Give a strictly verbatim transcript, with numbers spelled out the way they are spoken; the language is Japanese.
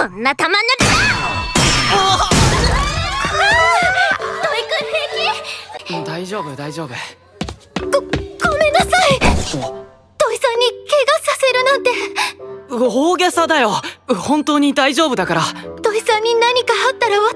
こんな玉抜きだ。土井くん平気？ 大丈夫大丈夫。 ご、ごめんなさい。土井さんに怪我させるなんて。 大げさだよ。本当に大丈夫だから。 土井さんに何かあったら私